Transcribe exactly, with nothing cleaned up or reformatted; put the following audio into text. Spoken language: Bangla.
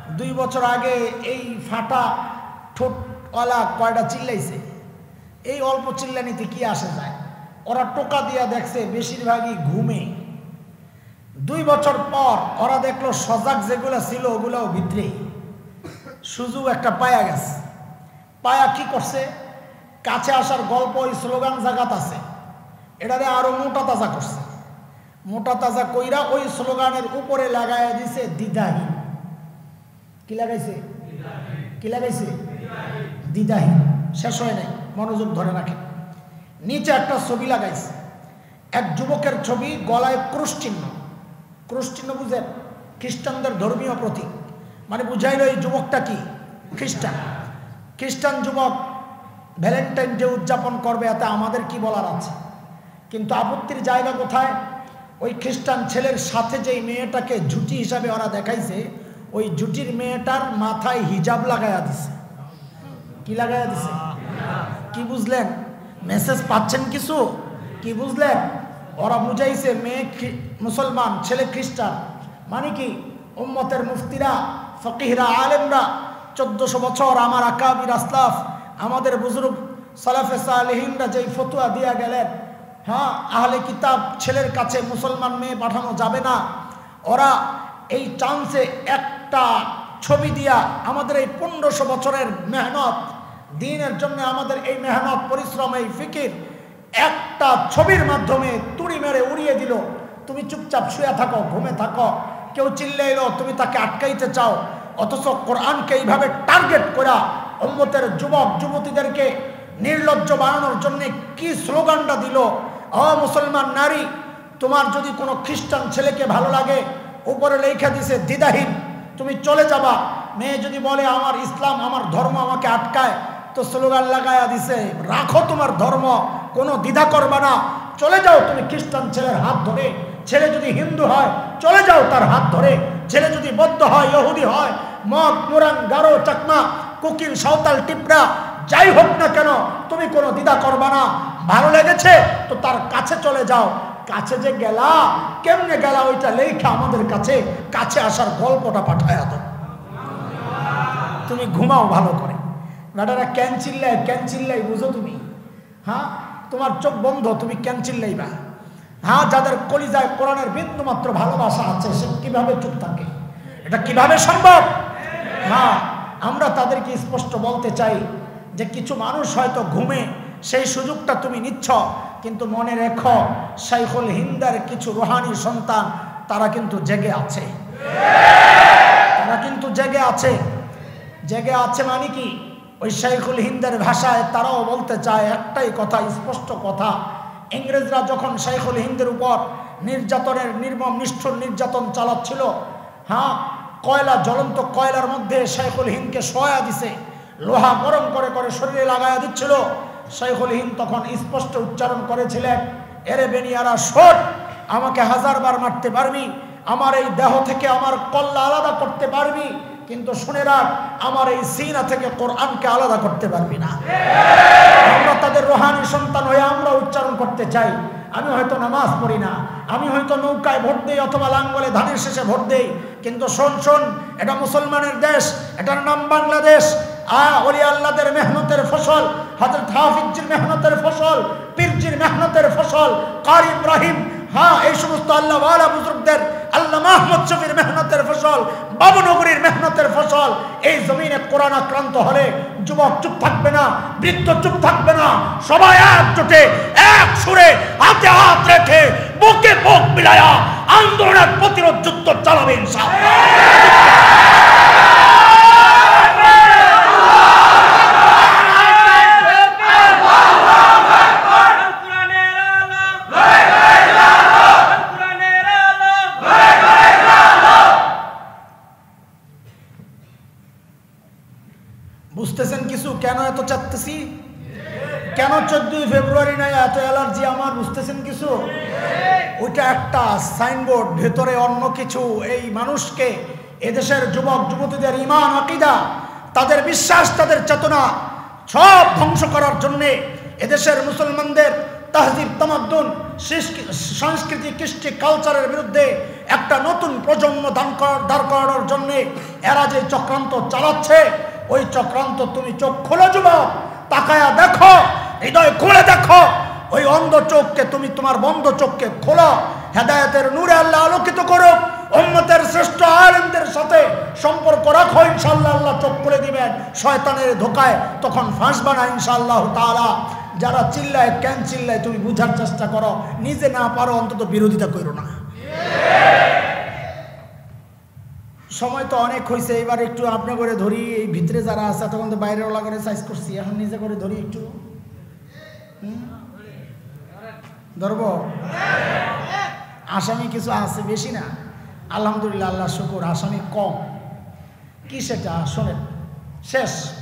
দুই বছর আগে এই ফাটা ঠোঁটওয়ালা কয়টা চিল্লাইছে? এই অল্প চিল্লানিতে কি আসে যায়? ওরা টোকা দিয়া দেখছে বেশিরভাগই ঘুমে। দুই বছর পর ওরা দেখলো সজাগ যেগুলো ছিল ওগুলোও ভিতরে সুযোগ একটা পায়া গেছে। পায়া কি করছে? কাছে আসার গল্প ওই স্লোগান জাগাত আছে, এটারে আরো মোটা তাজা করছে। মোটা তাজা কইরা ওই স্লোগানের উপরে লাগাইয়া দিছে দ্বিধাহীন। কি লাগাইছে? কি লাগাইছে? দ্বিধাহীন। শেষ হয় নাই, মনোযোগ ধরে রাখে। নিচে একটা ছবি লাগাইছে, এক যুবকের ছবি, গলায় ক্রুশ চিহ্ন। ক্রুশ চিহ্ন বুঝেন? খ্রিস্টানদের ধর্মীয় প্রতীক। মানে বুঝাইল এই যুবকটা কি খ্রিস্টান। খ্রিস্টান যুবক ভ্যালেন্টাইন ডে উদযাপন করবে, এতে আমাদের কি বলার আছে? কিন্তু আপত্তির জায়গা কোথায়? ওই খ্রিস্টান ছেলের সাথে যেই মেয়েটাকে জুটি হিসাবে ওরা দেখাইছে, ওই জুটির মেয়েটার মাথায় হিজাব লাগাইয়া দিছে। কি লাগাইয়া দিছে? কি বুঝলেন? মেসেজ পাচ্ছেন কিছু? কি বুঝলেন? ওরা বুঝাইছে মেয়ে মুসলমান, ছেলে খ্রিস্টান। মানে কি? উম্মতের মুফতিরা, ফকিহরা, আলেমরা চোদ্দশো বছর আমার আকাবির আসলাফ, আমাদের বুজুর্গ সালাফে সালেহিনরা যেই ফতুয়া দিয়া গেলেন, হ্যাঁ আহলে কিতাব ছেলের কাছে মুসলমান মেয়ে পাঠানো যাবে না, ওরা এই চান্সে একটা ছবি দিয়া আমাদের এই পনেরোশো বছরের মেহনত, দিনের জন্য আমাদের এই মেহনত, পরিশ্রম, এই ফিকির একটা ছবির মাধ্যমে তুড়ি মেরে উড়িয়ে দিল। তুমি চুপচাপ শুয়ে থাকো, ঘুমে থাকো, কেউ চিল্লাইলো তুমি তাকে আটকাইতে চাও। অথচ কোরআনকে এইভাবে টার্গেট করা উম্মতের যুবক যুবতীদেরকে নির্লজ্জ বানানোর জন্য কি স্লোগানটা দিল! ও মুসলমান নারী, তোমার যদি কোনো খ্রিস্টান ছেলেকে ভালো লাগে, উপরে লেখা দিছে দ্বিধাহীন, তুমি চলে যাবা। মেয়ে যদি বলে আমার ইসলাম, আমার ধর্ম আমাকে আটকায়, তো স্লোগান লাগায়া দিছে রাখো তোমার ধর্ম, কোনো দ্বিধা করবা না, চলে যাও তুমি খ্রিস্টান ছেলের হাত ধরে। ছেলে যদি হিন্দু হয় চলে যাও তার হাত ধরে। ছেলে যদি বৌদ্ধ হয়, ইহুদি হয়, মগ, মুরাং, গারো, চাকমা, কুকিল, সাঁওতাল, টিপরা যাই হোক না কেন, তুমি কোনো দ্বিধা করবা না। ভালো লেগেছে তো তার কাছে চলে যাও। কাছে যে গেলা, কেমনে গেলা ওইটা লেখা আমাদের কাছে, কাছে আসার গল্পটা পাঠায় দাও। তুমি ঘুমাও ভালো করে। বেটারা ক্যান চিল্লাই, ক্যান চিল্লাই বুঝো তুমি? হ্যাঁ, তোমার চোখ বন্ধ, তুমি ক্যান চিল্লাইবা? হ্যাঁ, যাদের কলিজায় কোরআনের বিন্দু মাত্র ভালোবাসা আছে সে কিভাবে চুপ থাকে? এটা কিভাবে সম্ভব? হ্যাঁ, আমরা তাদেরকে স্পষ্ট বলতে চাই যে কিছু মানুষ হয়তো ঘুমে, সেই সুযোগটা তুমি নিচ্ছ, কিন্তু মনে রেখো শাইখুল হিন্দের কিছু রুহানি সন্তান তারা কিন্তু জেগে আছে। তারা কিন্তু জেগে আছে। জেগে আছে মানে কি? ওই শাইখুল হিন্দের ভাষায় তারাও বলতে চায় একটাই কথা, স্পষ্ট কথা। ইংরেজরা যখন শাইখুল হিন্দের উপর নির্যাতনের, নির্মম নিষ্ঠুর নির্যাতন চালাচ্ছিল, হ্যাঁ, কয়লা, জ্বলন্ত কয়লার মধ্যে শাইখুল হিন্দকে শোয়া দিছে, লোহা গরম করে করে শরীরে লাগাইয়া দিচ্ছিল। শাইখুল হিন্দ তখন স্পষ্ট উচ্চারণ করেছিলেন, এরে বেনিয়ারা শোন, আমাকে হাজারবার মারতে পারবি, আমার এই দেহ থেকে আমার কল্লা আলাদা করতে পারবি, কিন্তু শুনে রাখ আমার এই সিনা থেকে কোরআনকে আলাদা করতে পারবি না। আমরা তাদের রুহানি সন্তান হয়ে আমরা উচ্চারণ করতে চাই। আমি হয়তো নামাজ পড়ি না, আমি হয়তো নৌকায় ভোট দেই অথবা লাঙ্গলে ধানের শেষে ভোট দেই, কিন্তু শোন শোন, এটা মুসলমানের দেশ, এটার নাম বাংলাদেশ। আহ ওলি আল্লাহদের মেহনতের ফসল, হযরত হাফিজজির মেহনতের ফসল, পীরজির মেহনতের ফসল, কারি ইব্রাহিম, হ্যাঁ এই সমস্ত আল্লাহ ওয়ালা বুজুর্গদের, আল্লাহ মাহমুদ শফির মেহনতের ফসল, বাবুনগরীর মেহনতের ফসল। এই জমিনে কোরআন আক্রান্ত হলে যুবক চুপ থাকবে না, বৃদ্ধ চুপ থাকবে না, সবাই একজোটে এক সুরে হাতে হাত রেখে বুকে বুক মিলায়া আন্দোলনের প্রতিরোধ যুদ্ধ চালাবে ইনশাআল্লাহ। বুঝতেছেন কিছু কেন এত চাচ্তেছি? কেন চোদ্দই ফেব্রুয়ারি নাই এত অ্যালার্জি আমার? বুঝতেছেন কিছু? ওইটা একটা সাইনবোর্ড, ভেতরে অন্য কিছু। এই মানুষকে, এদেশের যুবক যুবতীদের ঈমান, আকীদা, তাদের বিশ্বাস, তাদের চেতনা সব ধ্বংস করার জন্যে এদেশের মুসলমানদের তাহজিব, তামাদ্দুন, সংস্কৃতি, কৃষ্টি, কালচারের বিরুদ্ধে একটা নতুন প্রজন্ম দান করার দাঁড় করানোর জন্যে এরা যে চক্রান্ত চালাচ্ছে, ওই চক্রান্ত তুমি চোখ খোলো যুবক, তাকায়া দেখো, হৃদয় খুলে দেখো। ওই অন্ধ চোখকে তুমি তোমার বন্ধ চোখকে খোলো, হেদায়েতের নূরে আল্লাহ আলোকিত করো। উম্মতের শ্রেষ্ঠ আলেমদের সাথে সম্পর্ক রাখো, ইনশাআল্লাহ আল্লাহ চোখ খুলে দিবেন শয়তানের ধোকায়, তখন ফাঁসবা না ইনশাআল্লাহ তাআলা। যারা চিল্লায় কেন চিল্লায় তুমি বুঝার চেষ্টা করো, নিজে না পারো অন্তত বিরোধিতা করো না। সময় তো অনেক হয়েছে, এবার একটু আপনি করে ধরি। এই ভিতরে যারা আছে তখন তো বাইরে ওলা করে সাইজ করছি, এখন নিজে করে ধরি একটু। ধরব? আসামি কিছু আছে, বেশি না, আলহামদুলিল্লাহ, আল্লাহ শুকুর, আসামি কম। কি সেটা শোনেন, শেষ